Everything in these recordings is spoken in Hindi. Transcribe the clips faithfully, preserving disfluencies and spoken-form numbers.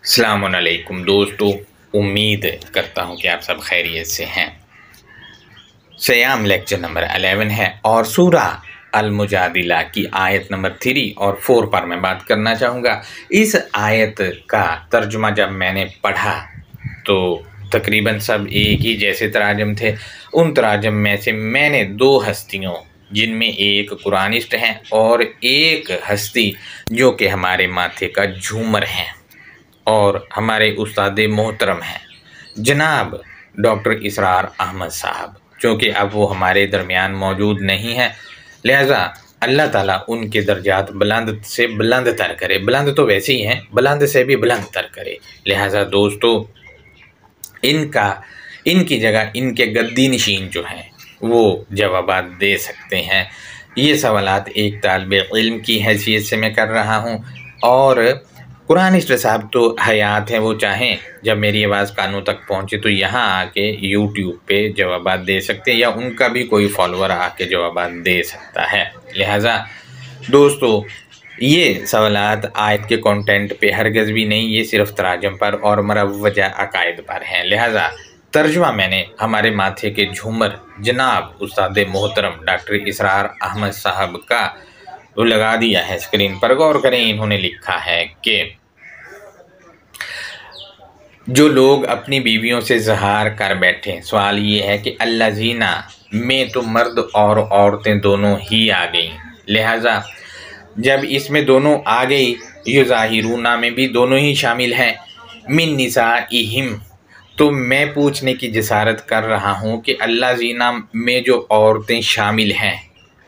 अस्सलामुअलैकुम दोस्तों, उम्मीद करता हूँ कि आप सब खैरियत से हैं। सयाम लेक्चर नंबर ग्यारह है और सूरा अल-मुजादिला की आयत नंबर थ्री और फोर पर मैं बात करना चाहूँगा। इस आयत का तर्जुमा जब मैंने पढ़ा तो तकरीबन सब एक ही जैसे तराजम थे। उन तराजम में से मैंने दो हस्तियों, जिनमें एक कुरानिस्ट हैं और एक हस्ती जो कि हमारे माथे का झूमर हैं और हमारे उस्ताद मोहतरम हैं जनाब डॉक्टर इसरार अहमद साहब, चूँकि अब वो हमारे दरमियान मौजूद नहीं हैं, लिहाजा अल्लाह ताला उनके दर्जात बुलंद से बुलंद तर करे। बुलंद तो वैसे ही हैं, बुलंद से भी बुलंद तर करे। लिहाजा दोस्तों, इनका इनकी जगह इनके गद्दी नशीन जो हैं वो जवाबात दे सकते हैं। ये सवालात एक तालिब इल्म की हैसियत से मैं कर रहा हूँ और कुरानिस्ट साहब तो हयात हैं, वो चाहें जब मेरी आवाज़ कानों तक पहुँचे तो यहाँ आके यूट्यूब पे जवाबात दे सकते हैं या उनका भी कोई फॉलोअर आके जवाबात दे सकता है। लिहाजा दोस्तों, ये सवालात आयत के कंटेंट पे हरगज़ भी नहीं, ये सिर्फ तराजम पर और मरवजा अकायद पर हैं। लिहाजा तर्जुमा मैंने हमारे माथे के झूमर जनाब उस्ताद मोहतरम डॉक्टर इसरार अहमद साहब का वो लगा दिया है स्क्रीन पर। गौर करें, इन्होंने लिखा है कि जो लोग अपनी बीवियों से ज़हार कर बैठे, सवाल ये है कि अल्लाज़ीना में तो मर्द और औरतें दोनों ही आ गई, लिहाजा जब इसमें दोनों आ गई युज़ाहिरूना में भी दोनों ही शामिल हैं, मिन निसाइहिम, तो मैं पूछने की जसारत कर रहा हूँ कि अल्लाज़ीना में जो औरतें शामिल हैं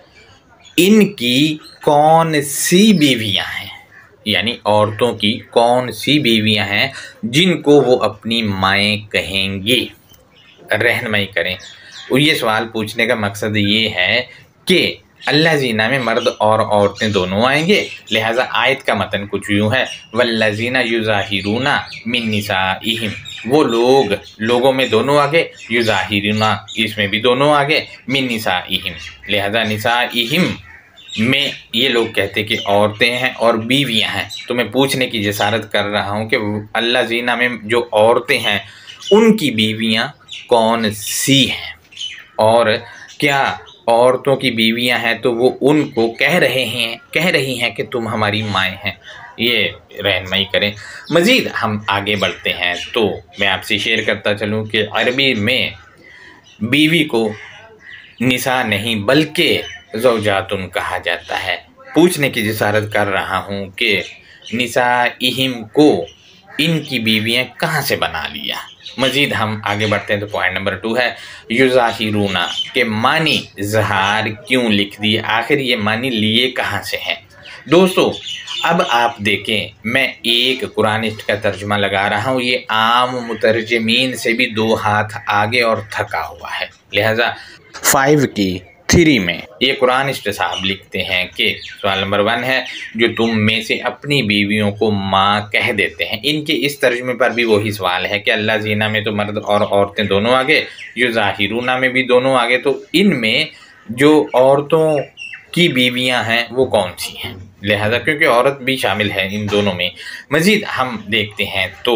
इनकी कौन सी बीवियां हैं, यानी औरतों की कौन सी बीवियां हैं जिनको वो अपनी माएँ कहेंगे। रहनुमाई करें। ये सवाल पूछने का मकसद ये है कि अल्लाज़ीना में मर्द और औरतें दोनों आएंगे, लिहाजा आयत का मतन कुछ यूँ है, वल्लज़ीना युज़ाहिरूना मिन निसाइहिम, वो लोग लोगों में दोनों आगे, युज़ाहिरूना इसमें भी दोनों आगे, मिन निसाइहिम, लिहाजा निसाइहिम में ये लोग कहते कि औरतें हैं और बीवियां हैं। तो मैं पूछने की जसारत कर रहा हूँ कि अल्लाज़ीना में जो औरतें हैं उनकी बीवियां कौन सी हैं, और क्या औरतों की बीवियां हैं तो वो उनको कह रहे हैं कह रही हैं कि तुम हमारी माएँ हैं। ये रहनुमाई करें। मज़ीद हम आगे बढ़ते हैं तो मैं आपसे शेयर करता चलूँ कि अरबी में बीवी को निसा नहीं बल्कि ज़ौजातुन कहा जाता है। पूछने की जसारत कर रहा हूँ कि निसाइहिम को इनकी बीवियाँ कहाँ से बना लिया। मज़ीद हम आगे बढ़ते हैं तो पॉइंट नंबर टू है युज़ाहिरूना के मानी ज़हार क्यों लिख दिए, आखिर ये मानी लिए कहाँ से हैं। दोस्तों, अब आप देखें, मैं एक कुरानिस्ट का तर्जुमा लगा रहा हूँ, ये आम मुतरजमीन से भी दो हाथ आगे और थका हुआ है। लिहाजा फाइव की थ्री में ये कुरानिस्ट साहब लिखते हैं कि सवाल नंबर वन है, जो तुम में से अपनी बीवियों को माँ कह देते हैं। इनके इस तर्जुमे पर भी वही सवाल है कि अल्लाज़ीना में तो मर्द और औरतें दोनों आगे, युज़ाहिरूना में भी दोनों आगे, तो इनमें जो औरतों की बीवियां हैं वो कौन सी हैं। लिहाजा क्योंकि औरत भी शामिल है इन दोनों में। मज़ीद हम देखते हैं तो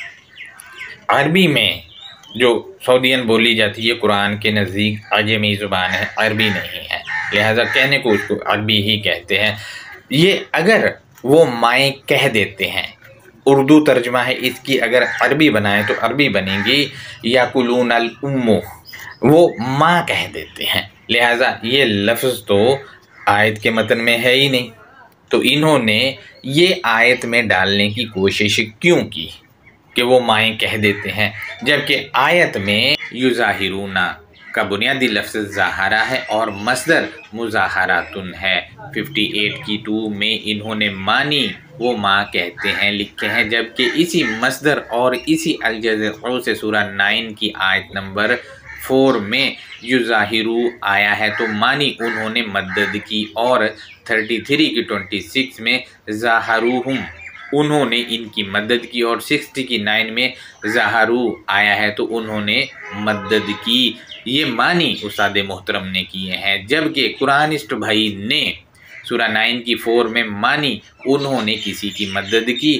अरबी में जो सऊदियन बोली जाती है कुरान के नज़दीक अजमी ज़ुबान है, अरबी नहीं है, लिहाजा कहने को उसको अरबी ही कहते हैं। ये अगर वो माएँ कह देते हैं, उर्दू तर्जमा है इसकी, अगर अरबी बनाए तो अरबी बनेगी याकुलून अल उम्मु, वो माँ कह देते हैं। लिहाजा ये लफ्ज़ तो आयत के मतन में है ही नहीं, तो इन्होंने ये आयत में डालने की कोशिश क्यों की कि वो माएँ कह देते हैं, जबकि आयत में युज़ाहिरूना का बुनियादी लफ्ज़ ज़ाहरा है और मस्दर मुज़ाहरातुन है। अट्ठावन की टू में इन्होंने मानी वो माँ कहते हैं लिखे हैं, जबकि इसी मस्दर और इसी अल-जज़र से सूरा नाइन की आयत नंबर फोर में युज़ाहिरू आया है तो मानी उन्होंने मदद की, और थर्टी थ्री की ट्वेंटी सिक्स में ज़ाहरूहुम उन्होंने इनकी मदद की, और सिक्सटी की नाइन में ज़ाहरू आया है तो उन्होंने मदद की। ये मानी उस्ताद मोहतरम ने किए हैं, जबकि कुरानिस्ट भाई ने सूरा नाइन की फोर में मानी उन्होंने किसी की मदद की,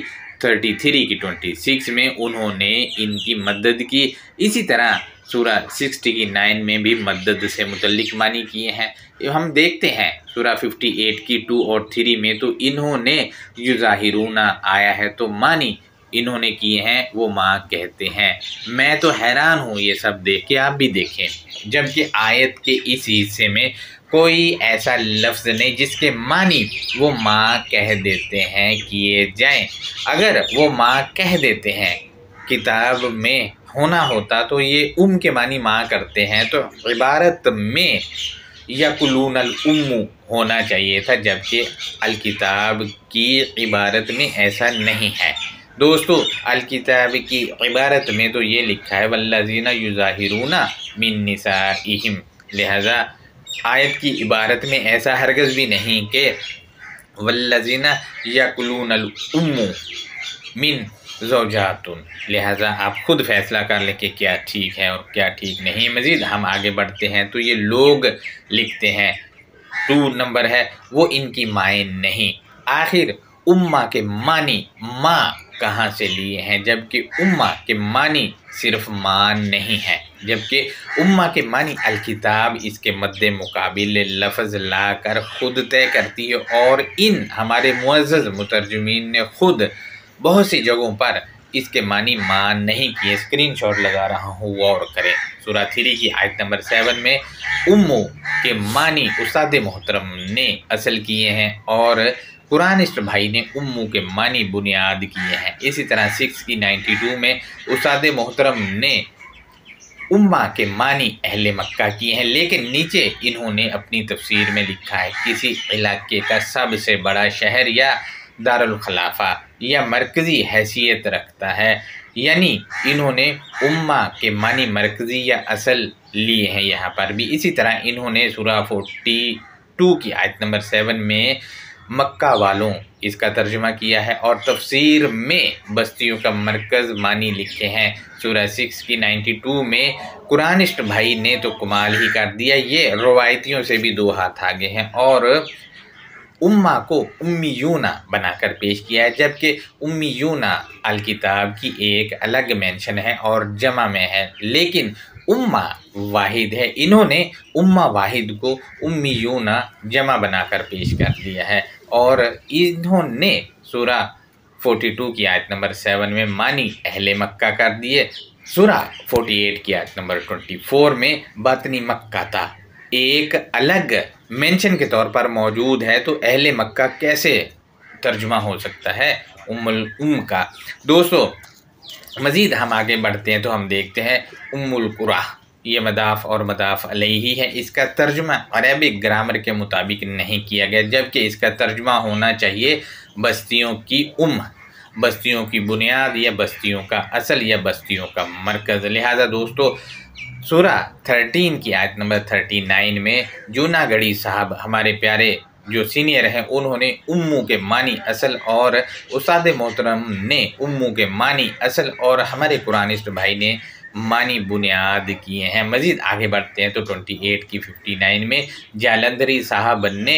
थर्टी थ्री की ट्वेंटी सिक्स में उन्होंने इनकी मदद की। इसी तरह सूरा सिक्सटी की नाइन में भी मदद से मुतल्लिक मानी किए हैं। हम देखते हैं सूरा फिफ्टी एट की टू और थ्री में तो इन्होंने युज़ाहिरूना आया है तो मानी इन्होंने किए हैं वो माँ कहते हैं। मैं तो हैरान हूँ ये सब देख के, आप भी देखें। जबकि आयत के इस हिस्से में कोई ऐसा लफ्ज़ नहीं जिसके मानी वो माँ कह देते हैं किए जाएं। अगर वो माँ कह देते हैं किताब में होना होता तो ये उम के मानी माँ करते हैं, तो इबारत में यकुलून अल उम्मू होना चाहिए था, जबकि अल किताब की इबारत में ऐसा नहीं है। दोस्तों, अल किताब की इबारत में तो ये लिखा है वल्लज़ीना युज़ाहिरूना मिन निसाइहिम, लिहाजा आयत की इबारत में ऐसा हरगज़ भी नहीं कि वल्लज़ीना यकुलून अल उम्मू मिन ज़ौजातुन। लिहाजा आप खुद फैसला कर लें कि क्या ठीक है और क्या ठीक नहीं। मज़ीद हम आगे बढ़ते हैं तो ये लोग लिखते हैं टू नंबर है वो इनकी माएँ नहीं। आखिर उम्मा के मानी माँ कहाँ से लिए हैं, जबकि उम्मा के मानी सिर्फ माँ नहीं है, जबकि उम्मा के मानी अल किताब इसके मद्दे मुकाबिल लफ्ज़ ला कर ख़ुद तय करती है। और इन हमारे मुअज़्ज़ज़ मुतरजमीन ने ख़ुद बहुत सी जगहों पर इसके मानी माँ नहीं किए। स्क्रीनशॉट लगा रहा हूँ, गौर करें। सूरा थ्री की आयत नंबर सेवन में उम्मू के मानी उस्ताद मोहतरम ने असल किए हैं और कुरानिस्ट भाई ने उम्मू के मानी बुनियाद किए हैं। इसी तरह सिक्स की नाइन्टी टू में उस्ताद मोहतरम ने उम्मा के मानी अहले मक्का किए हैं, लेकिन नीचे इन्होंने अपनी तफसीर में लिखा है किसी इलाके का सबसे बड़ा शहर या दारुल खलाफा या मरकज़ी हैसियत रखता है, यानी इन्होंने उम्मा के मानी मरकज़ी या असल लिए हैं यहाँ पर भी। इसी तरह इन्होंने सूरा फोर्टी टू की आयत नंबर सेवन में मक्का वालों इसका तर्जुमा किया है और तफसीर में बस्तियों का मरकज़ मानी लिखे हैं। सूरा सिक्स की नाइन्टी टू में कुरानिस्ट भाई ने तो कमाल ही कर दिया, ये रवायतियों से भी दो हाथ आगे हैं और उम्मा को उम्मीयूना बनाकर पेश किया है, जबकि उम्मीयूना अल किताब की एक अलग मेंशन है और जमा में है, लेकिन उम्मा वाहिद है। इन्होंने उम्मा वाहिद को उम्मीयूना जमा बनाकर पेश कर दिया है और इन्होंने सूरा फोर्टी टू की आयत नंबर सेवन में मानी अहले मक्का कर दिए। सूरा फोर्टी एट की आयत नंबर ट्वेंटी फोर में बातनी मक्का था एक अलग मेंशन के तौर पर मौजूद है, तो अहले मक्का कैसे तर्जुमा हो सकता है उम्मुल उम का। दोस्तों, मज़ीद हम आगे बढ़ते हैं तो हम देखते हैं उम्मुल कुरा, ये मदाफ़ और मदाफ़ अलैहि है। इसका तर्जुमा अरबिक ग्रामर के मुताबिक नहीं किया गया, जबकि इसका तर्जुमा होना चाहिए बस्तियों की उम, बस्तियों की बुनियाद या बस्तियों का असल या बस्तियों का मरकज़। लिहाजा दोस्तों, सूरा थर्टीन की आयत नंबर थर्टी नाइन में जूनागढ़ी साहब हमारे प्यारे जो सीनियर हैं उन्होंने उम्मू के मानी असल और उस्ताद मोहतरम ने उम्मू के मानी असल और हमारे कुरानिस्ट भाई ने मानी बुनियाद किए हैं। मज़ीद आगे बढ़ते हैं तो ट्वेंटी एट की फिफ्टी नाइन में जालंधरी साहब ने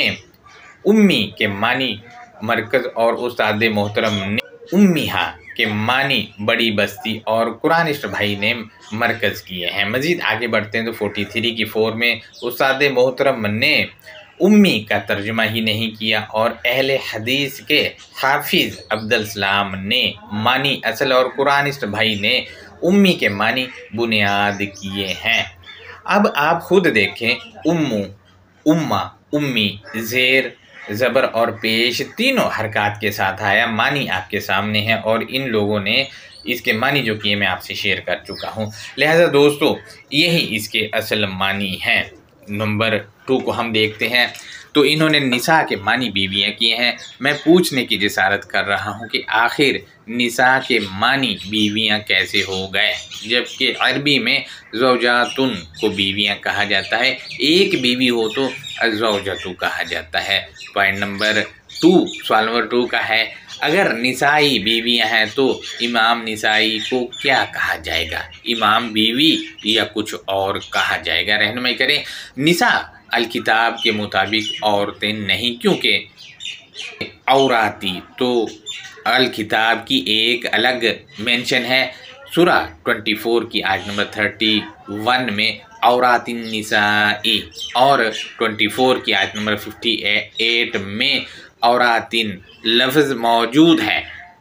उम्मी के मानी मरकज़ और उस्ताद मोहतरम ने उम्मिहा के मानी बड़ी बस्ती और कुरानिस्ट भाई ने मरकज़ किए हैं। मज़ीद आगे बढ़ते हैं तो फोर्टी थ्री की फोर में उस्ताद मोहतरम ने उम्मी का तर्जुमा ही नहीं किया और अहले हदीस के हाफिज़ अब्दुल सलाम ने मानी असल और कुरानिस्ट भाई ने उम्मी के मानी बुनियाद किए हैं। अब आप खुद देखें, उम्मू, उम्मा, उम्मी, ज़ेर, ज़बर और पेश तीनों हरकत के साथ आया। मानी आपके सामने है और इन लोगों ने इसके मानी जो किए मैं आपसे शेयर कर चुका हूँ। लिहाजा दोस्तों, यही इसके असल मानी हैं। नंबर टू को हम देखते हैं तो इन्होंने निसा के मानी बीवियाँ किए हैं। मैं पूछने की जिसारत कर रहा हूँ कि आखिर निसा के मानी बीवियाँ कैसे हो गए, जबकि अरबी में ज़ौजातुन को बीवियाँ कहा जाता है, एक बीवी हो तो ज़ौजतु कहा जाता है। पॉइंट नंबर टू सवाल नंबर टू का है, अगर निसाई बीवियाँ हैं तो इमाम निसाई को क्या कहा जाएगा, इमाम बीवी या कुछ और कहा जाएगा? रहनुमाई करें। निसा अल किताब के मुताबिक औरतें नहीं, क्योंकि औराती तो अल किताब की एक अलग मेंशन है। सूरा चौबीस की आयत नंबर इकतीस में औरातिन निसाई और चौबीस की आयत नंबर अट्ठावन में औरातिन लफ्ज़ मौजूद है।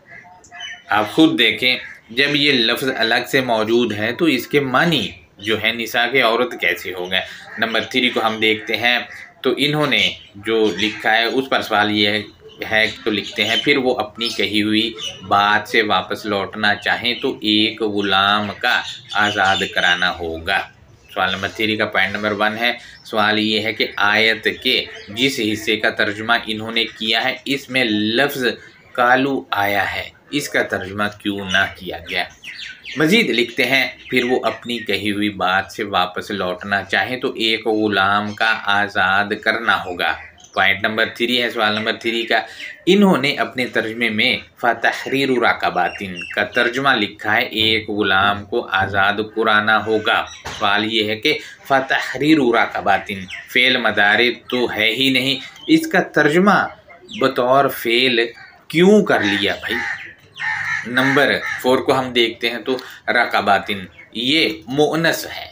आप खुद देखें, जब ये लफ्ज़ अलग से मौजूद है तो इसके मानी जो है निसा के औरत कैसे हो गए। नंबर थ्री को हम देखते हैं तो इन्होंने जो लिखा है उस पर सवाल ये है है तो लिखते हैं, फिर वो अपनी कही हुई बात से वापस लौटना चाहें तो एक गुलाम का आज़ाद कराना होगा। सवाल नंबर थ्री का पॉइंट नंबर वन है। सवाल ये है कि आयत के जिस हिस्से का तर्जुमा इन्होंने किया है इसमें लफ्ज़ कालू आया है, इसका तर्जुमा क्यों ना किया गया। मज़ीद लिखते हैं, फिर वो अपनी कही हुई बात से वापस लौटना चाहें तो एक गुलाम का आज़ाद करना होगा। पॉइंट नंबर थ्री है सवाल नंबर थ्री का, इन्होंने अपने तर्जमे में फ़तहरीर राक़बातिन का तर्जुमा लिखा है एक गुलाम को आज़ाद कराना होगा। सवाल ये है कि फ़तहरीर राक़बातिन फ़ेल मदारी तो है ही नहीं, इसका तर्जुमा बतौर फ़ेल क्यों कर लिया भाई। नंबर फोर को हम देखते हैं तो राक़बातिन ये मुअन्नस है,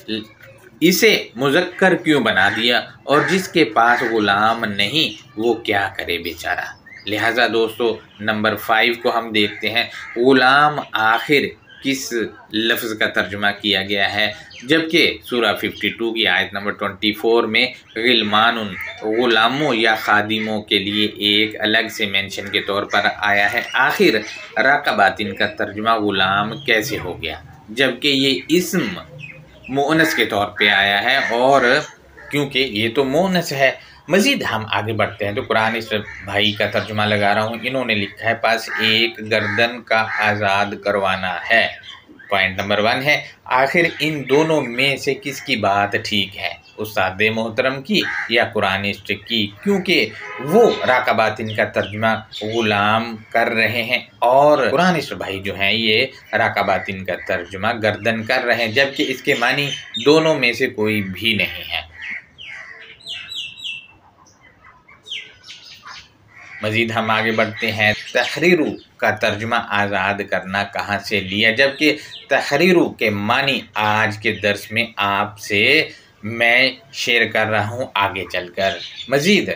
इसे मुज़क्कर क्यों बना दिया, और जिसके पास गुलाम नहीं वो क्या करे बेचारा। लिहाजा दोस्तों नंबर फाइव को हम देखते हैं, गुलाम आखिर किस लफ्ज़ का तर्जुमा किया गया है, जबकि सूरा बावन की आयत नंबर चौबीस में गिलमानुन गुलामों या खादिमों के लिए एक अलग से मेंशन के तौर पर आया है। आखिर राक़बातिन का तर्जुमा गुलाम कैसे हो गया, जबकि ये इस्म मुअन्नस के तौर पे आया है, और क्योंकि ये तो मुअन्नस है। मज़ीद हम आगे बढ़ते हैं तो कुरान इस भाई का तर्जुमा लगा रहा हूँ, इन्होंने लिखा है पास एक गर्दन का आज़ाद करवाना है। पॉइंट नंबर वन है, आखिर इन दोनों में से किसकी बात ठीक है, उस्ताद मोहतरम की या कुरानिस्ट की, क्योंकि वो राक़बातिन का तर्जुमा गुलाम कर रहे हैं और कुरानिस्ट भाई जो हैं ये राक़बातिन का तर्जुमा गर्दन कर रहे हैं, जबकि इसके मानी दोनों में से कोई भी नहीं है। मज़ीद हम आगे बढ़ते हैं, तहरीरु का तर्जुमा आज़ाद करना कहाँ से लिया, जबकि तहरीरु के मानी आज के दर्स में आपसे मैं शेयर कर रहा हूँ आगे चलकर। मज़ीद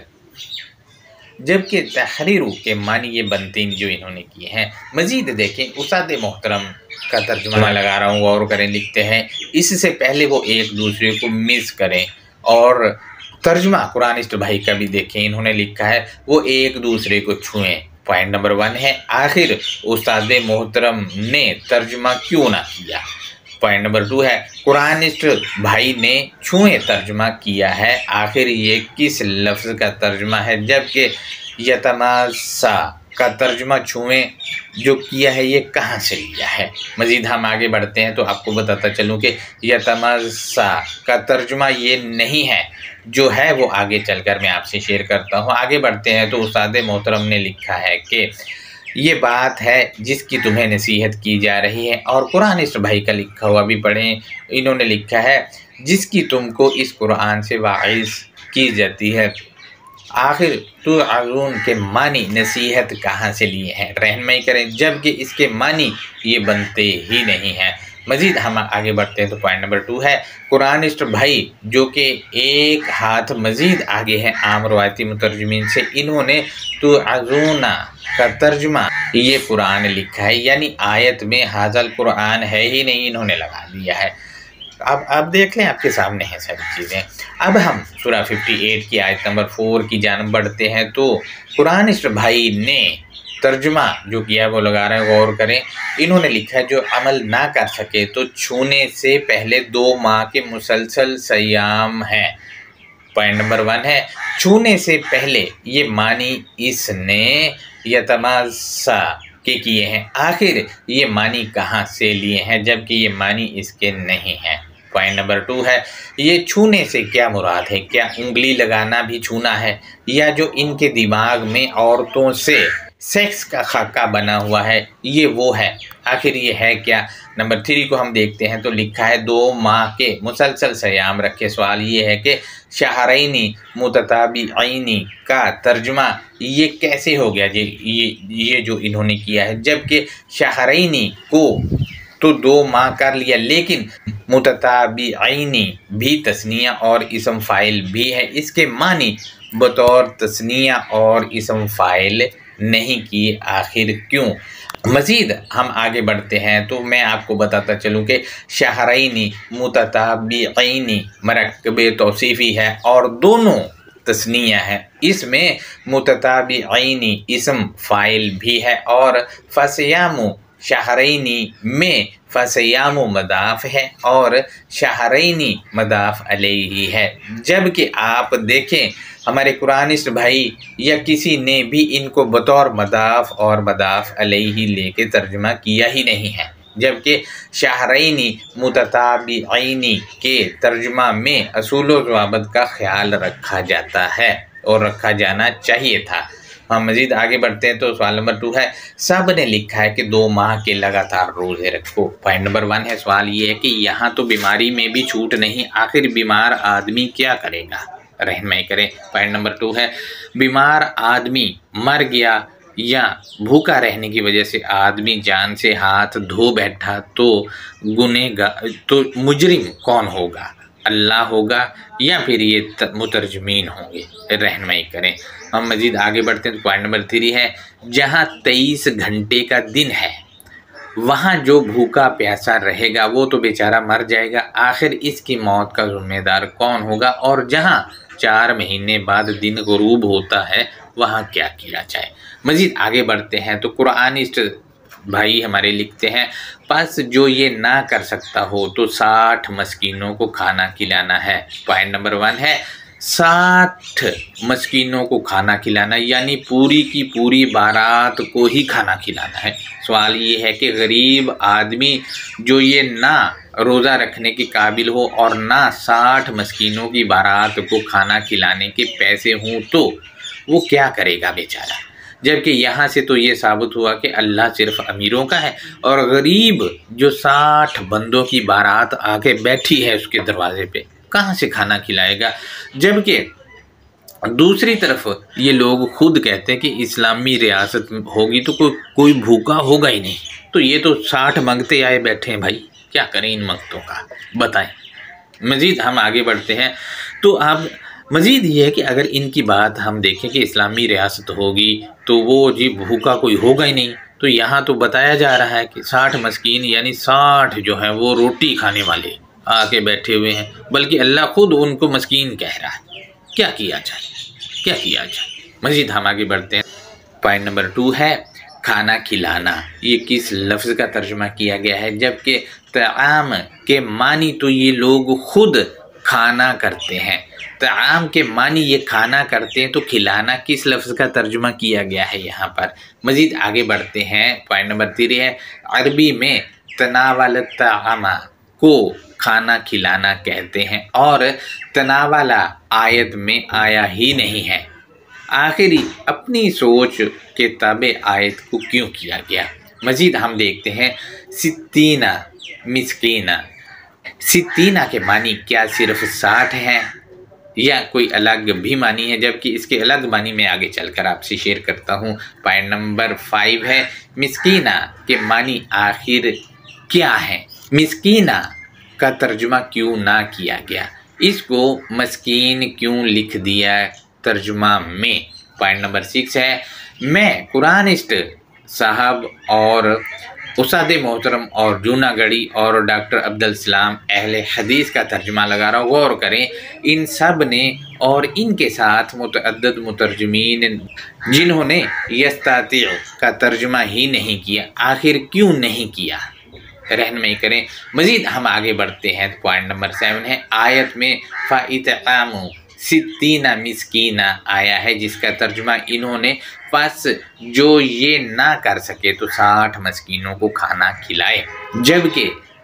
जबकि तहरीरु के मानी ये बनते जो इन्होंने किए हैं। मज़ीद देखें, उस्ताद मोहतरम का तर्जुमा लगा रहा हूँ, गौर करें, लिखते हैं इससे पहले वो एक दूसरे को मिस करें, और तर्जुमा कुरानिस्ट भाई का भी देखें, इन्होंने लिखा है वो एक दूसरे को छुएं। पॉइंट नंबर वन है, आखिर उस्ताद मोहतरम ने तर्जुमा क्यों ना किया। पॉइंट नंबर टू है, कुरानिस्ट भाई ने छुएं तर्जुमा किया है, आखिर ये किस लफ्ज़ का तर्जुमा है, जबकि यतमासा का तर्जुमा छुएं जो किया है ये कहाँ से लिया है। मज़ीद हम आगे बढ़ते हैं तो आपको बताता चलूँ कि यतमासा का तर्जुमा ये नहीं है, जो है वो आगे चलकर मैं आपसे शेयर करता हूँ। आगे बढ़ते हैं तो उस्ताद मोहतरम ने लिखा है कि ये बात है जिसकी तुम्हें नसीहत की जा रही है, और कुरानिस्ट भाई का लिखा हुआ भी पढ़ें, इन्होंने लिखा है जिसकी तुमको इस कुरान से वाइज़ की जाती है। आखिर तो आज़ून के मानी नसीहत कहाँ से लिए हैं, रहनुमाई करें, जबकि इसके मानी ये बनते ही नहीं हैं। मज़ीद हम आगे बढ़ते हैं तो पॉइंट नंबर टू है, कुरानिस्ट भाई जो कि एक हाथ मज़ीद आगे हैं आम रवायती मुतरजमीन से, इन्होंने तो आज़ूना का तर्जुमा ये कुरान लिखा है, यानी आयत में हाज़ल कुरान है ही नहीं, इन्होंने लगा दिया है। अब आप देख लें, आपके सामने हैं सारी चीज़ें। अब हम सूरा अट्ठावन की आयत नंबर फोर की जानब बढ़ते हैं तो कुरानिस्ट भाई ने तर्जुमा जो किया है वो लगा रहे हैं, गौर करें, इन्होंने लिखा है जो अमल ना कर सके तो छूने से पहले दो माह के मुसलसल सयाम है। पॉइंट नंबर वन है, छूने से पहले ये मानी इसने यतमासा के किए हैं, आखिर ये मानी कहाँ से लिए हैं, जबकि ये मानी इसके नहीं हैं। पॉइंट नंबर टू है, ये छूने से क्या मुराद है, क्या उंगली लगाना भी छूना है, या जो इनके दिमाग में औरतों से सेक्स का खाका बना हुआ है, ये वो है। आखिर ये है क्या? नंबर थ्री को हम देखते हैं तो लिखा है दो माह के मुसलसल सयाम रखे। सवाल ये है कि शहरैनी मुतताबिअैनी का तर्जुमा ये कैसे हो गया? ये ये ये जो इन्होंने किया है, जबकि शहरैनी को तो दो माह कर लिया, लेकिन मुतताबिअैनी भी तस्निया और इसम फ़ाइल भी है, इसके मानी बतौर तस्निया और इसम फ़ाइल नहीं किए, आखिर क्यों? मज़ीद हम आगे बढ़ते हैं तो मैं आपको बताता चलूँ कि शहरैनी मुतताबिअैनी मरकबे तौसीफ़ी है और दोनों तस्निया है। इसमें मुतताबिअैनी इसम फ़ाइल भी है और फसयामु शहरैनी में फसयामु मदाफ़ है और शहरैनी मदाफ़ अलैहि है। जबकि आप देखें हमारे कुरानिस्ट भाई या किसी ने भी इनको बतौर मदाफ़ और मदाफ़ अलैहि लेके तर्जुमा किया ही नहीं है, जबकि शहरैनी मुतताबिअैनी के तर्जुमा में असूल व ज़वाबित का ख्याल रखा जाता है और रखा जाना चाहिए था। हम मज़ीद आगे बढ़ते हैं तो सवाल नंबर टू है, सब ने लिखा है कि दो माह के लगातार रोज़े रखो। पॉइंट नंबर वन है, सवाल ये है कि यहाँ तो बीमारी में भी छूट नहीं, आखिर बीमार आदमी क्या करेगा? रहनुमाई करें। पॉइंट नंबर टू है, बीमार आदमी मर गया या भूखा रहने की वजह से आदमी जान से हाथ धो बैठा तो गुनहगार तो मुजरिम कौन होगा? अल्लाह होगा या फिर ये मुतरजमीन होंगे? रहनुमाई करें। हम मज़ीद आगे बढ़ते हैं तो पॉइंट नंबर थ्री है, जहाँ तेईस घंटे का दिन है वहाँ जो भूखा प्यासा रहेगा वो तो बेचारा मर जाएगा, आखिर इसकी मौत का जिम्मेदार कौन होगा? और जहाँ चार महीने बाद दिन गुरूब होता है वहाँ क्या किया जाए? मज़ीद आगे बढ़ते हैं तो कुरानिस्ट भाई हमारे लिखते हैं, बस जो ये ना कर सकता हो तो साठ मस्कीनों को खाना खिलाना है। पॉइंट नंबर वन है, साठ मस्कीनों को खाना खिलाना, यानी पूरी की पूरी बारात को ही खाना खिलाना है। सवाल ये है कि गरीब आदमी जो ये ना रोज़ा रखने के काबिल हो और ना साठ मस्कीनों की बारात को खाना खिलाने के पैसे हों तो वो क्या करेगा बेचारा? जबकि यहाँ से तो ये साबित हुआ कि अल्लाह सिर्फ अमीरों का है और गरीब जो साठ बंदों की बारात आके बैठी है उसके दरवाजे पे कहाँ से खाना खिलाएगा? जबकि दूसरी तरफ ये लोग खुद कहते हैं कि इस्लामी रियासत होगी तो कोई कोई भूखा होगा ही नहीं, तो ये तो साठ मंगते आए बैठे हैं भाई, क्या करें इन मंगतों का, बताएं। मज़ीद हम आगे बढ़ते हैं तो आप मज़ीद ये है कि अगर इनकी बात हम देखें कि इस्लामी रियासत होगी तो वो जी भूखा कोई होगा ही नहीं, तो यहाँ तो बताया जा रहा है कि साठ मस्कीन यानी साठ जो है वो रोटी खाने वाले आके बैठे हुए हैं, बल्कि अल्लाह खुद उनको मस्कीन कह रहा है। क्या किया जाए, क्या किया जाए? मज़ीद हम आगे बढ़ते हैं। पॉइंट नंबर टू है, खाना खिलाना। ये किस लफ्ज़ का तर्जुमा किया गया है? जबकि ताम के मानी तो ये लोग खुद खाना करते हैं, ताम के मानी ये खाना करते हैं, तो खिलाना किस लफ्ज़ का तर्जुमा किया गया है यहाँ पर? मज़ीद आगे बढ़ते हैं। पॉइंट नंबर थ्री है, अरबी में तनावल तामा को खाना खिलाना कहते हैं और तनावला आयत में आया ही नहीं है, आखिरी अपनी सोच के ताबे आयत को क्यों किया गया? मज़ीद हम देखते हैं, सित्तीना मिस्कीना। सित्तीना के मानी क्या सिर्फ साठ हैं या कोई अलग भी मानी है? जबकि इसके अलग मानी मैं आगे चलकर आपसे शेयर करता हूँ। पॉइंट नंबर फाइव है, मिस्कीना के मानी आखिर क्या है? मिस्कीना का तर्जुमा क्यों ना किया गया? इसको मस्कीन क्यों लिख दिया तर्जुमा में? पॉइंट नंबर सिक्स है, मैं कुरानिस्ट साहब और उस्ताद मोहतरम और जूनागढ़ी और डॉक्टर अब्दुल सलाम अहले हदीस का तर्जुमा लगा रहा हूँ, गौर करें। इन सब ने और इनके साथ मुतअद्दिद मुतरजमीन जिन्होंने यस्तातिउ का तर्जुमा ही नहीं किया, आखिर क्यों नहीं किया? रहनुमाई करें। मज़ीद हम आगे बढ़ते हैं तो पॉइंट नंबर सेवन है, आयत में फ़ाइतआमु सित्तीना मिस्कीना आया है, जिसका तर्जुमा इन्होंने बस जो ये ना कर सके तो साठ मस्कीनों को खाना खिलाए। जबकि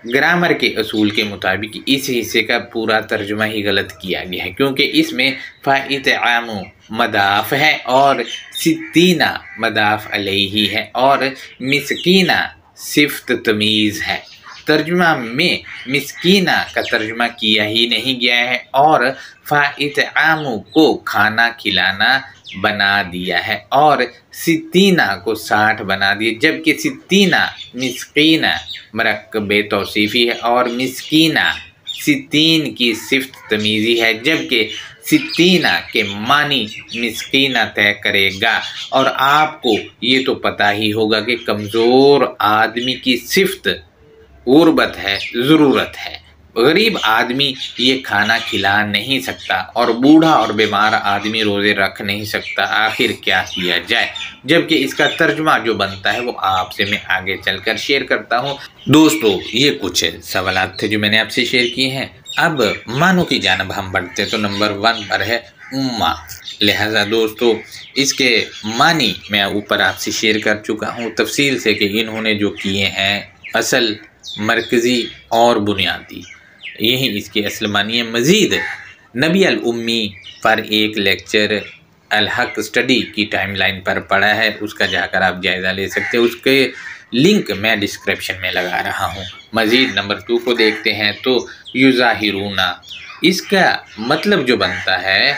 ग्रामर के असूल के मुताबिक इस हिस्से का पूरा तर्जुमा ही गलत किया गया है, क्योंकि इसमें फ़ाइतआमु मदाफ़ है और सित्तीना मदाफ़ अलैहि है और मिस्कीना सिफ्त तमीज़ है। तर्जुमा में मिस्कीना का तर्जुमा किया ही नहीं गया है और फ़ाइतआमु को खाना खिलाना बना दिया है और सित्तीना को साठ बना दिया, जबकि सित्तीना मिस्कीना मरकब तौसीफ़ी है और मिस्कीना सित्तीन की सिफ्त तमीज़ी है, जबकि सित्तीना के मानी मिस्कीना तय करेगा। और आपको ये तो पता ही होगा कि कमज़ोर आदमी की सिफ्त गुर्बत है, ज़रूरत है। गरीब आदमी ये खाना खिला नहीं सकता और बूढ़ा और बीमार आदमी रोज़े रख नहीं सकता। आखिर क्या किया जाए, जबकि इसका तर्जुमा जो बनता है वो आपसे मैं आगे चलकर शेयर करता हूँ। दोस्तों, ये कुछ सवालात थे जो मैंने आपसे शेयर किए हैं। अब मानो की जानब हम बढ़ते तो नंबर वन पर है उम्मा। लिहाजा दोस्तों, इसके मानी मैं ऊपर आपसे शेयर कर चुका हूँ तफसील से कि इन्होंने जो किए हैं असल, मरकज़ी और बुनियादी, यही इसकी असल मानी है। मज़ीद नबी अल उम्मी पर एक लेक्चर अल हक स्टडी की टाइमलाइन पर पड़ा है, उसका जाकर आप जायज़ा ले सकते हैं। उसके लिंक मैं डिस्क्रिप्शन में लगा रहा हूँ। मज़ीद नंबर टू को देखते हैं तो युज़ाहिरूना, इसका मतलब जो बनता है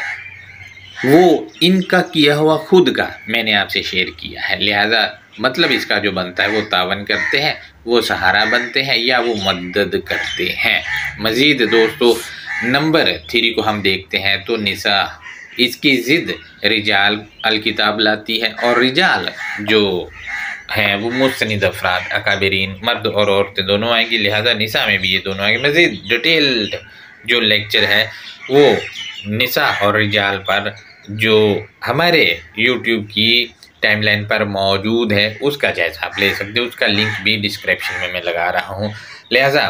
वो इनका किया हुआ खुद का मैंने आपसे शेयर किया है। लिहाजा मतलब इसका जो बनता है वो तावन करते हैं, वो सहारा बनते हैं या वो मदद करते हैं। मज़ीद दोस्तों नंबर थ्री को हम देखते हैं तो निसा, इसकी ज़िद रिजाल अल किताब लाती है और रिजाल जो हैं वो मुस्तनिद अफराद अकाबरीन मर्द और औरतें दोनों आएंगी। लिहाजा निसा में भी ये दोनों आएंगे। मज़ीद डिटेल्ड जो लेक्चर है वो निसा और रिजाल पर जो हमारे यूट्यूब की टाइमलाइन पर मौजूद है उसका जायज़ा आप ले सकते हो, उसका लिंक भी डिस्क्रिप्शन में मैं लगा रहा हूँ। लिहाजा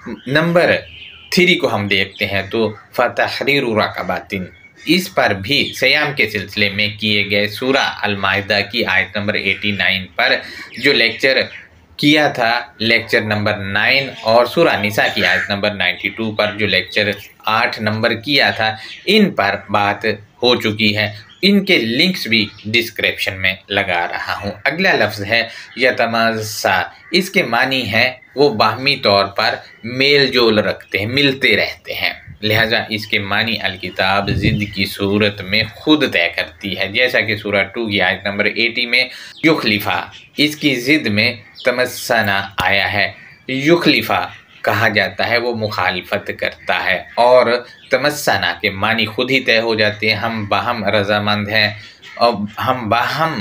नंबर थ्री को हम देखते हैं तो फ़तहरीर रक़बातिन, इस पर भी सयाम के सिलसिले में किए गए सूरा अल माइदा की आयत नंबर नवासी पर जो लेक्चर किया था, लेक्चर नंबर नाइन, और सूरा निसा की आयत नंबर बानवे पर जो लेक्चर आठ नंबर किया था, इन पर बात हो चुकी है। इनके लिंक्स भी डिस्क्रिप्शन में लगा रहा हूँ। अगला लफ्ज़ है यतमस्सा, इसके मानी है वो बाहमी तौर पर मेल जोल रखते हैं, मिलते रहते हैं। लिहाजा इसके मानी अल किताब ज़िद की सूरत में खुद तय करती है, जैसा कि सूरा टू की आयत नंबर अस्सी में युखलिफा, इसकी ज़िद में तमस्सना आया है। युखलिफा कहा जाता है वो मुखालफत करता है और तमस्सना के मानी खुद ही तय हो जाते हैं। हम बाहम रजामंद हैं और हम बाहम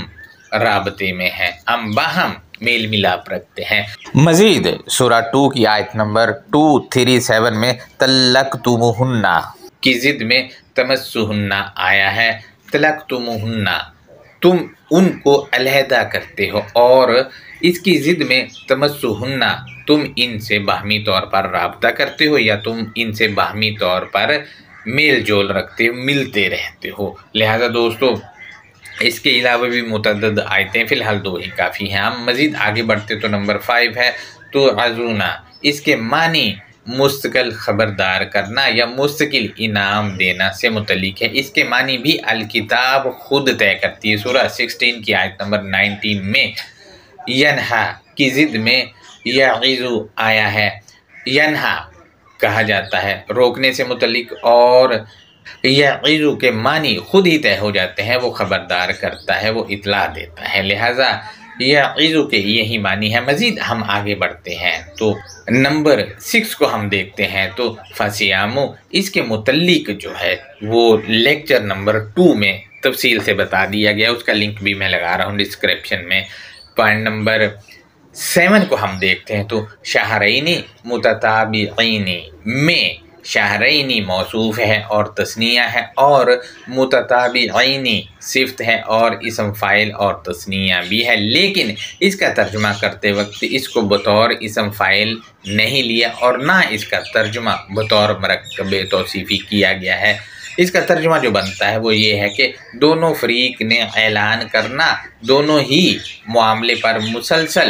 राबते में हैं, हम बाहम मेल मिलाप रखते हैं। मज़ीद सूरा टू की आयत नंबर टू थ्री सेवन में तल्लक़्तुमुहुन्ना की ज़िद में तमस्सुहुन्ना आया है। तल्लक़्तुमुहुन्ना, तुम उनको अलहदा करते हो, और इसकी ज़िद में तमस्सुहुन्ना, तुम इनसे बाहमी तौर पर राब्ता करते हो या तुम इनसे बाहमी तौर पर मेल जोल रखते हो, मिलते रहते हो। लिहाजा दोस्तों इसके अलावा भी मुतअद्दिद आयतें, फ़िलहाल दो ही काफ़ी हैं। हम मज़ीद आगे बढ़ते तो नंबर फाइव है तो अज़ूना, इसके मानी मुस्तकिल ख़बरदार करना या मुस्तकिल इनाम देना से मुतल्लिक है। इसके मानी भी अल किताब खुद तय करती है। सूरा सिक्सटीन की आयत नंबर नाइनटीन में यनहा की ज़िद में यईज़ु आया है। यनहा कहा जाता है रोकने से मुतल्लिक, और यईज़ु के मानी खुद ही तय हो जाते हैं, वो खबरदार करता है, वो इतला देता है। लिहाजा यईज़ु के यही मानी है। मज़ीद हम आगे बढ़ते हैं तो नंबर सिक्स को हम देखते हैं तो फसियामु, इसके मुतल्लिक जो है वो लेक्चर नंबर टू में तफसील से बता दिया गया, उसका लिंक भी मैं लगा रहा हूँ डिस्क्रिप्शन में। पॉइंट नंबर सेवन को हम देखते हैं तो शहरैनी मुतताबिईनी में शहरैनी मौसूफ है और तस्निया है, और मुतताबिईनी सिफ्त है और इसम फ़ाइल और तस्निया भी है। लेकिन इसका तर्जुमा करते वक्त इसको बतौर इसम फ़ाइल नहीं लिया और ना इसका तर्जुमा बतौर मरकब तौसीफ़ी किया गया है। इसका तर्जुमा जो बनता है वो ये है कि दोनों फ़रीक ने ऐलान करना, दोनों ही मामले पर मुसलसल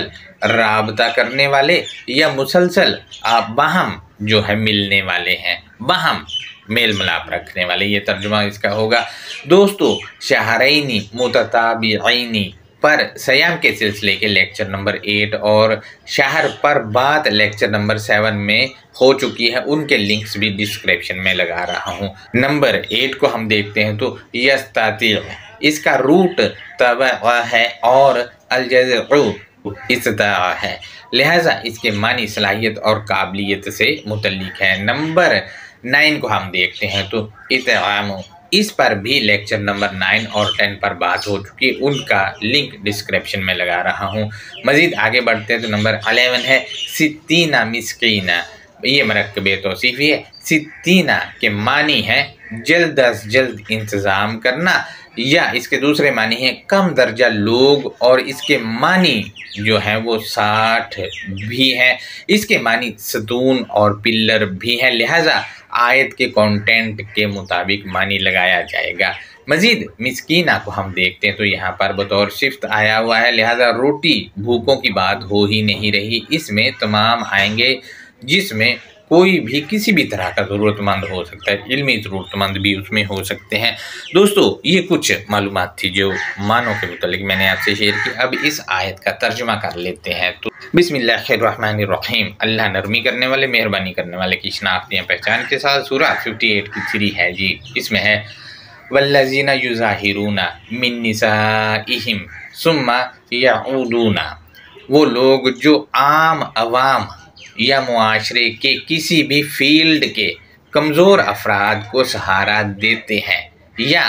राबता करने वाले या मुसलसल आप बाहम जो है मिलने वाले हैं, बाहम मेल मिलाप रखने वाले, ये तर्जुमा इसका होगा। दोस्तों, शहरैनी मुतताबिऐनी पर सयाम के सिलसिले के लेक्चर नंबर एट और शहर पर बात लेक्चर नंबर सेवन में हो चुकी है, उनके लिंक्स भी डिस्क्रिप्शन में लगा रहा हूँ। नंबर एट को हम देखते हैं तो यस्ताती, इसका रूट तबा है और अलजज़उ इस्ता है, लिहाजा इसके मानी सलाहियत और काबिलियत से मुतल्लिक है। नंबर नाइन को हम देखते हैं तो इत्आम, इस पर भी लेक्चर नंबर नाइन और टेन पर बात हो चुकी है, उनका लिंक डिस्क्रिप्शन में लगा रहा हूँ। मज़ीद आगे बढ़ते हैं तो नंबर अलेवन है सित्तीना मिस्कीना, ये मरकबे तौसीफ़ी है। सित्तीना के मानी है जल्द अज जल्द इंतज़ाम करना, या इसके दूसरे मानी है कम दर्जा लोग, और इसके मानी जो है वो साठ भी हैं, इसके मानी सतून और पिल्लर भी हैं, लिहाजा आयत के कंटेंट के मुताबिक मानी लगाया जाएगा। मज़ीद मिस्कीना को हम देखते हैं तो यहाँ पर बतौर शिफ्त आया हुआ है, लिहाजा रोटी भूखों की बात हो ही नहीं रही, इसमें तमाम आएंगे जिसमें कोई भी किसी भी तरह का ज़रूरतमंद हो सकता है, इल्मी ज़रूरतमंद भी उसमें हो सकते हैं। दोस्तों, ये कुछ मालूमात थी जो मानों के मुतालिक मैंने आपसे शेयर की। अब इस आयत का तर्जुमा कर लेते हैं तो बिस्मिल्लाहिर्रहमानिर्रहीम, अल्लाह नरमी करने वाले मेहरबानी करने वाले की शनाख्त या पहचान के साथ सूरह फिफ्टी एट की थ्री है जी। इसमें है वल्लज़ीना युज़ाहिरूना मिन निसाइहिम सुम्मा यऊदूना, वो लोग जो आम अवाम या मुआशरे के किसी भी फील्ड के कमज़ोर अफराद को सहारा देते हैं या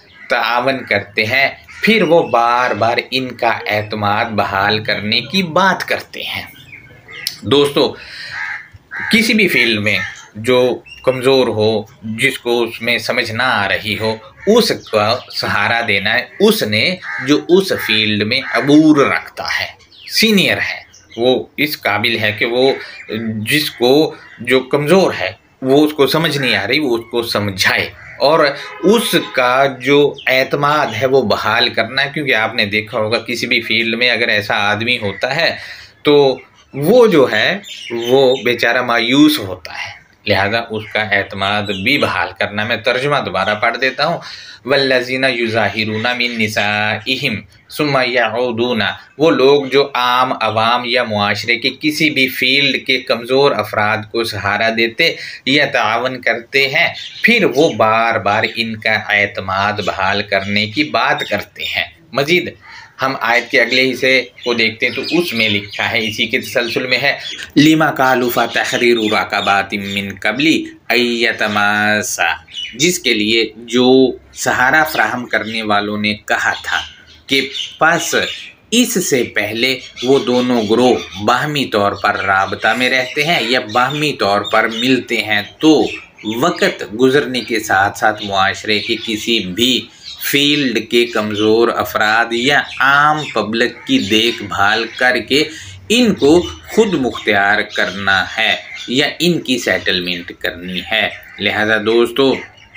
तावन करते हैं, फिर वो बार बार इनका एतमाद बहाल करने की बात करते हैं। दोस्तों, किसी भी फील्ड में जो कमज़ोर हो, जिसको उसमें समझ ना आ रही हो, उसका सहारा देना है उसने जो उस फील्ड में अबूर रखता है, सीनियर है, वो इस काबिल है कि वो जिसको जो कमज़ोर है वो उसको समझ नहीं आ रही वो उसको समझाए, और उसका जो एतमाद है वो बहाल करना है। क्योंकि आपने देखा होगा किसी भी फील्ड में अगर ऐसा आदमी होता है तो वो जो है वो बेचारा मायूस होता है, लिहाजा उसका एतमाद भी बहाल करना। मैं तर्जुमा दोबारा पढ़ देता हूँ। वल्लज़ीना युज़ाहिरूना मिन निसाइहिम सुम्मा यऊदूना, वो लोग जो आम अवाम या मुआशरे के किसी भी फील्ड के कमज़ोर अफराद को सहारा देते या तावन करते हैं, फिर वो बार बार इनका एतमाद बहाल करने की बात करते हैं। मज़ीद हम आयत के अगले हिस्से को देखते हैं तो उसमें लिखा है, इसी के तसलसल में है लिमा कालूफ़ा तहरीरु रक़बातिम मिन क़ब्ली अय्यतमासा, जिसके लिए जो सहारा फ्राहम करने वालों ने कहा था कि बस इससे पहले वो दोनों ग्रोह बाहमी तौर पर राबता में रहते हैं या बाहमी तौर पर मिलते हैं, तो वक़्त गुज़रने के साथ साथ मुआशरे के किसी भी फील्ड के कमज़ोर अफराद या आम पब्लिक की देखभाल करके इनको खुद मुख्तियार करना है या इनकी सेटलमेंट करनी है। लिहाजा दोस्तों,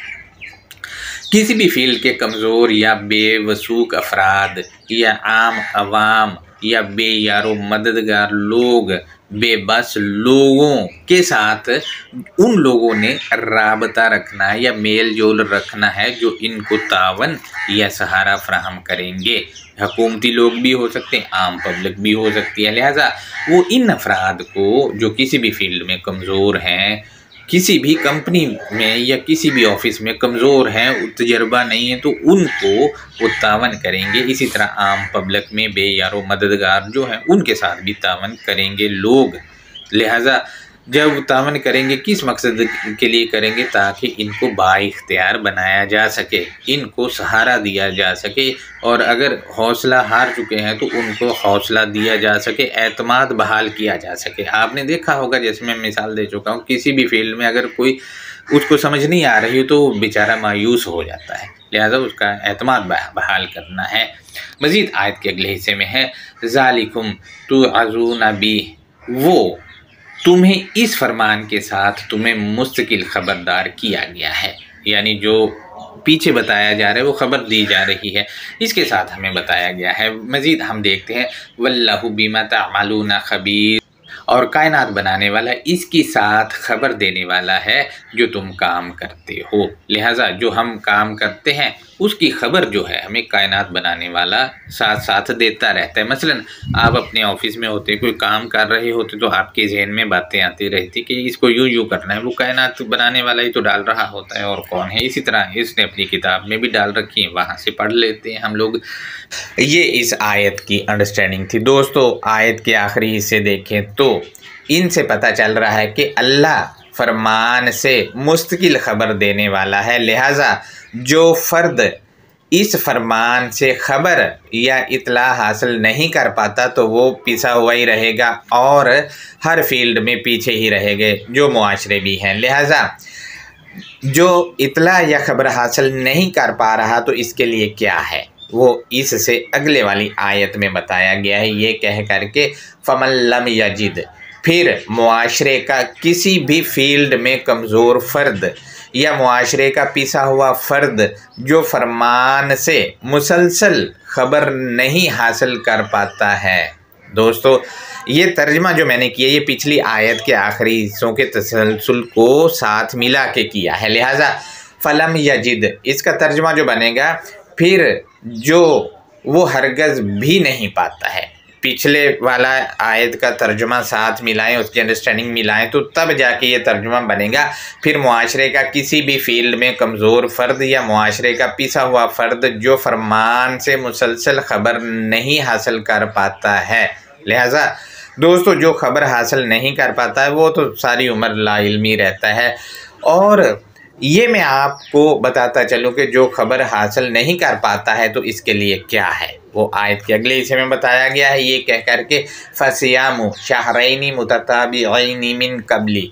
किसी भी फील्ड के कमज़ोर या बेवसूख अफराद या आम अवाम या बेयारो मददगार लोग, बेबस लोगों के साथ उन लोगों ने राबता रखना है या मेल जोल रखना है जो इनको तावन या सहारा फ्राहम करेंगे। हुकूमती लोग भी हो सकते हैं, आम पब्लिक भी हो सकती है। लिहाजा वो इन अफराद को जो किसी भी फील्ड में कमज़ोर हैं, किसी भी कंपनी में या किसी भी ऑफिस में कमज़ोर हैं, तजर्बा नहीं है, तो उनको वो तावन करेंगे। इसी तरह आम पब्लिक में बेयारो मददगार जो हैं उनके साथ भी तावन करेंगे लोग। लिहाजा जब तावन करेंगे किस मकसद के लिए करेंगे, ताकि इनको बाइख्तियार बनाया जा सके, इनको सहारा दिया जा सके, और अगर हौसला हार चुके हैं तो उनको हौसला दिया जा सके, एतमाद बहाल किया जा सके। आपने देखा होगा, जैसे मैं मिसाल दे चुका हूँ, किसी भी फील्ड में अगर कोई उसको समझ नहीं आ रही हो तो बेचारा मायूस हो जाता है, लिहाजा उसका एतमाद बहाल करना है। मज़ीद आयत के अगले हिस्से में है ज़ालिकुम तुअज़ूना बी, वो तुम्हें इस फरमान के साथ तुम्हें मुस्तकिल ख़बरदार किया गया है, यानी जो पीछे बताया जा रहा है, वो खबर दी जा रही है, इसके साथ हमें बताया गया है। मज़ीद हम देखते हैं वल्लाहु बिमा तअमलूना खबीर, और कायनात बनाने वाला इसके साथ खबर देने वाला है जो तुम काम करते हो। लिहाजा जो हम काम करते हैं उसकी खबर जो है हमें कायनात बनाने वाला साथ साथ देता रहता है। मसलन आप अपने ऑफिस में होते, कोई काम कर रहे होते तो आपके जहन में बातें आती रहती कि इसको यूँ यूँ करना है, वो कायनात बनाने वाला ही तो डाल रहा होता है, और कौन है। इसी तरह इसने अपनी किताब में भी डाल रखी है, वहाँ से पढ़ लेते हैं हम लोग। ये इस आयत की अंडरस्टैंडिंग थी। दोस्तों आयत के आखिरी हिस्से देखें तो इनसे पता चल रहा है कि अल्लाह फरमान से मुस्तकिल ख़बर देने वाला है, लिहाजा जो फ़र्द इस फरमान से ख़बर या इत्ला हासिल नहीं कर पाता तो वो पिसा हुआ ही रहेगा और हर फील्ड में पीछे ही रहेंगे, जो मुआशरे भी हैं। लिहाजा जो इत्ला या ख़बर हासिल नहीं कर पा रहा तो इसके लिए क्या है, वो इससे अगले वाली आयत में बताया गया है। ये कह करके फमन लम यजिद, फिर मुआशरे का किसी भी फील्ड में कमज़ोर फ़र्द या मुआशरे का पिसा हुआ फ़र्द जो फरमान से मुसलसल ख़बर नहीं हासिल कर पाता है। दोस्तों ये तर्जमा जो मैंने किया ये पिछली आयत के आखिरी हिस्सों के तसलसल को साथ मिला के किया है, लिहाजा फलम यजिद इसका तर्जमा जो बनेगा फिर जो वो हरगज़ भी नहीं पाता है। पिछले वाला आयत का तर्जुमा साथ मिलाएं, उसकी अंडरस्टैंडिंग मिलाएं तो तब जाके ये तर्जुमा बनेगा। फिर मुआशरे का किसी भी फील्ड में कमज़ोर फ़र्द या मुआशरे का पिसा हुआ फ़र्द जो फरमान से मुसलसल ख़बर नहीं हासिल कर पाता है। लिहाजा दोस्तों जो ख़बर हासिल नहीं कर पाता है वो तो सारी उम्र लाइल्मी रहता है। और ये मैं आपको बताता चलूँ कि जो ख़बर हासिल नहीं कर पाता है तो इसके लिए क्या है, वो आयत के अगले हिस्से में बताया गया है। ये कह कर के फसियामु शहरैनी मुतताबिअैनी मिन कबली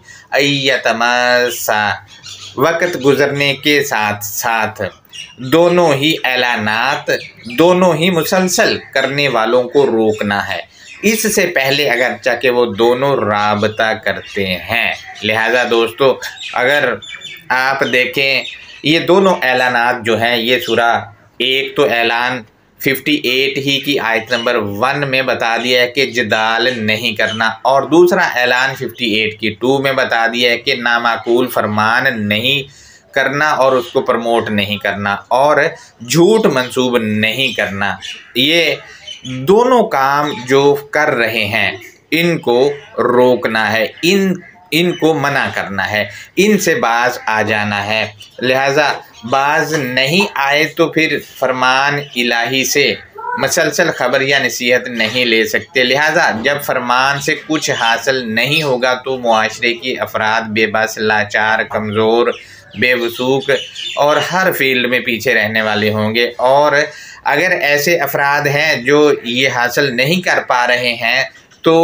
अय्यतमस्सा, वक़्त गुज़रने के साथ साथ दोनों ही ऐलानात दोनों ही मुसलसल करने वालों को रोकना है, इससे पहले अगर चाहे वो दोनों राबता करते हैं। लिहाजा दोस्तों अगर आप देखें ये दोनों ऐलानात जो हैं, ये सूरा एक तो ऐलान अट्ठावन ही की आयत नंबर वन में बता दिया है कि जदाल नहीं करना, और दूसरा ऐलान अट्ठावन की टू में बता दिया है कि नामाकूल फरमान नहीं करना और उसको प्रमोट नहीं करना और झूठ मंसूब नहीं करना। ये दोनों काम जो कर रहे हैं इनको रोकना है, इन इनको मना करना है, इनसे बाज आ जाना है। लिहाजा बाज नहीं आए तो फिर फरमान इलाही से मसलसल ख़बर या नसीहत नहीं ले सकते। लिहाजा जब फरमान से कुछ हासिल नहीं होगा तो मुआशरे की अफराद बेबस, लाचार, कमज़ोर, बेवसूख और हर फील्ड में पीछे रहने वाले होंगे। और अगर ऐसे अफराद हैं जो ये हासिल नहीं कर पा रहे हैं तो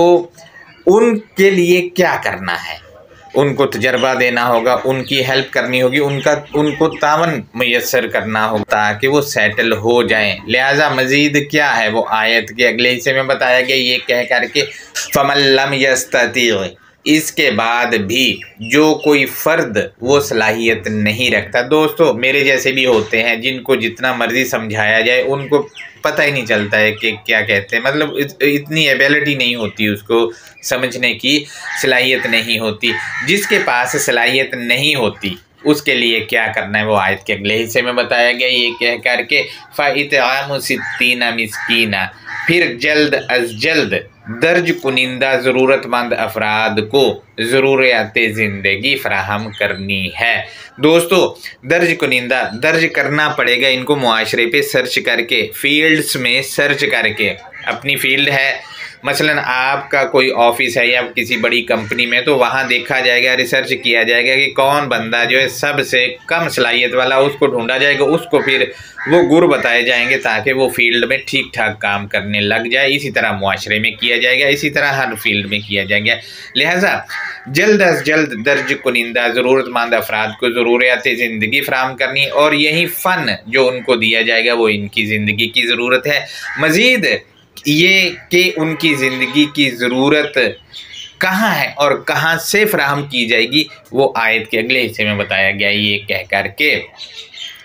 उनके लिए क्या करना है, उनको तजर्बा देना होगा, उनकी हेल्प करनी होगी, उनका उनको तावन मुयस्सर करना होगा ताकि वो सेटल हो जाएं। लिहाजा मज़ीद क्या है वो आयत के अगले हिस्से में बताया गया। ये कह कर के फमन लम यस्तती, इसके बाद भी जो कोई फ़र्द वो सलाहियत नहीं रखता। दोस्तों मेरे जैसे भी होते हैं जिनको जितना मर्ज़ी समझाया जाए उनको पता ही नहीं चलता है कि क्या कहते हैं, मतलब इतनी एबिलिटी नहीं होती, उसको समझने की सलाहियत नहीं होती। जिसके पास सलाहियत नहीं होती उसके लिए क्या करना है वो आयत के अगले हिस्से में बताया गया। ये कह कर के फ़इत्आमु सित्तीना मिस्कीना, फिर जल्द अज जल्द दर्ज कुनिंदा ज़रूरतमंद अफराद को ज़रूरियात ज़िंदगी फ़राहम करनी है। दोस्तों दर्ज कुनिंदा दर्ज करना पड़ेगा इनको मुआशरे पे सर्च करके, फील्ड्स में सर्च करके। अपनी फील्ड है, मसलन आपका कोई ऑफिस है या किसी बड़ी कंपनी में, तो वहाँ देखा जाएगा, रिसर्च किया जाएगा कि कौन बंदा जो है सबसे कम सलाहियत वाला, उसको ढूंढा जाएगा, उसको फिर वो गुर बताए जाएंगे ताकि वो फील्ड में ठीक ठाक काम करने लग जाए। इसी तरह मुआशरे में किया जाएगा, इसी तरह हर फील्ड में किया जाएगा। लिहाजा जल्द अज जल्द दर्ज कुनिंदा ज़रूरतमंद अफराद को ज़रूरियात ज़िंदगी फ़राहम करनी, और यही फ़न जो उनको दिया जाएगा वो इनकी ज़िंदगी की ज़रूरत है। मज़ीद ये कि उनकी ज़िंदगी की ज़रूरत कहाँ है और कहाँ से फ़राहम की जाएगी वो आयत के अगले हिस्से में बताया गया। ये कह कर के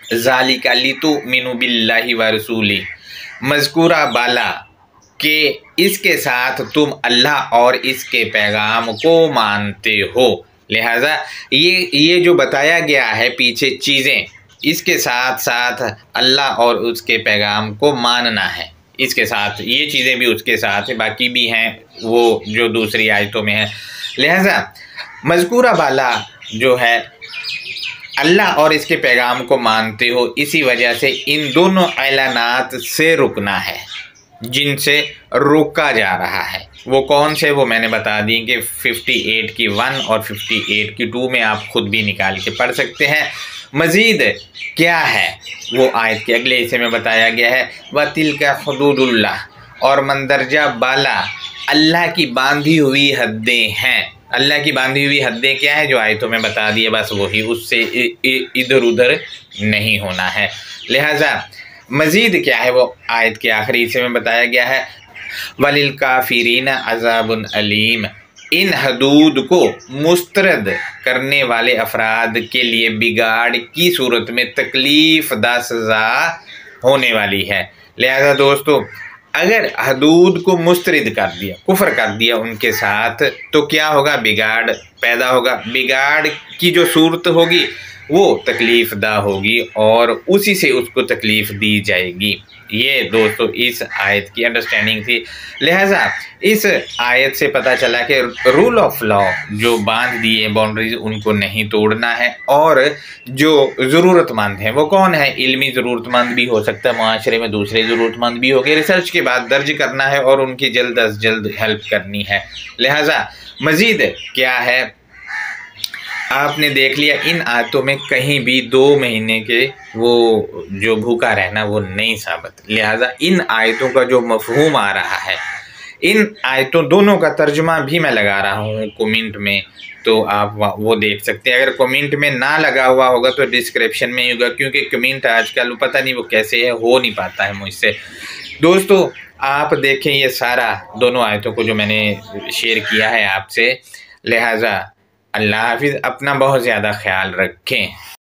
ज़ालिका लितुमिनु बिल्लाहि व रसूली मज़कूरा बाला कि इसके साथ तुम अल्लाह और इसके पैगाम को मानते हो। लिहाजा ये ये जो बताया गया है पीछे चीज़ें, इसके साथ साथ अल्लाह और उसके पैगाम को मानना है। इसके साथ ये चीज़ें भी उसके साथ है, बाकी भी हैं वो जो दूसरी आयतों में है। लिहाजा मज़कूरा बाला जो है अल्लाह और इसके पैगाम को मानते हो, इसी वजह से इन दोनों ऐलानात से रुकना है जिनसे रोका जा रहा है। वो कौन से, वो मैंने बता दी कि अट्ठावन की वन और अट्ठावन की टू में आप खुद भी निकाल के पढ़ सकते हैं। मज़ीद क्या है वो आयत के अगले हिस्से में बताया गया है, व तिल्का हुदूदुल्लाह, और मंदरजा बाला अल्लाह की बांधी हुई हदें हैं। अल्लाह की बांधी हुई हदें क्या है, जो आयतों में बता दिए, बस वही, उससे इधर उधर नहीं होना है। लिहाजा मज़ीद क्या है वो आयत के आखिरी हिस्से में बताया गया है, वलिल काफिरीन अज़ाबुन अलीम, इन हदूद को मुस्तरद करने वाले अफराद के लिए बिगाड़ की सूरत में तकलीफ़ दा सज़ा होने वाली है। लिहाजा दोस्तों, अगर हदूद को मुस्तरद कर दिया, कुफ्र कर दिया उनके साथ, तो क्या होगा, बिगाड़ पैदा होगा। बिगाड़ की जो सूरत होगी वो तकलीफ़ दा होगी और उसी से उसको तकलीफ़ दी जाएगी। ये दोस्तों इस आयत की अंडरस्टैंडिंग थी। लिहाजा इस आयत से पता चला कि रूल ऑफ लॉ जो बांध दिए बाउंड्रीज, उनको नहीं तोड़ना है, और जो ज़रूरतमंद हैं वो कौन है, इल्मी ज़रूरतमंद भी हो सकता है, माशरे में दूसरे ज़रूरतमंद भी होंगे, रिसर्च के बाद दर्ज करना है और उनकी जल्द अज जल्द हेल्प करनी है। लिहाजा मज़ीद क्या है, आपने देख लिया इन आयतों में कहीं भी दो महीने के वो जो भूखा रहना वो नहीं साबित। लिहाजा इन आयतों का जो मफहूम आ रहा है, इन आयतों दोनों का तर्जुमा भी मैं लगा रहा हूँ कमेंट में, तो आप वो देख सकते हैं। अगर कमेंट में ना लगा हुआ होगा तो डिस्क्रिप्शन में ही होगा, क्योंकि कमेंट आजकल पता नहीं वो कैसे है, हो नहीं पाता है मुझसे। दोस्तों आप देखें ये सारा दोनों आयतों को जो मैंने शेयर किया है आपसे। लिहाजा अल्लाह हाफिज़, अपना बहुत ज़्यादा ख्याल रखें।